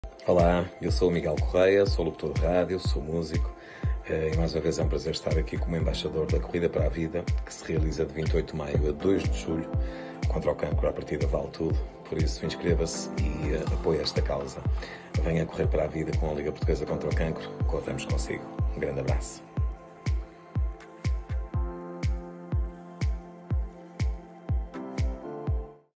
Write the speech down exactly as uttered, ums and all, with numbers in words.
Olá, eu sou o Miguel Correia, sou locutor de rádio, sou músico e mais uma vez é um prazer estar aqui como embaixador da Corrida para a Vida, que se realiza de vinte e oito de maio a dois de julho contra o cancro. À partida vale tudo, por isso inscreva-se e uh, apoie esta causa. Venha correr para a vida com a Liga Portuguesa contra o Cancro, corremos consigo. Um grande abraço.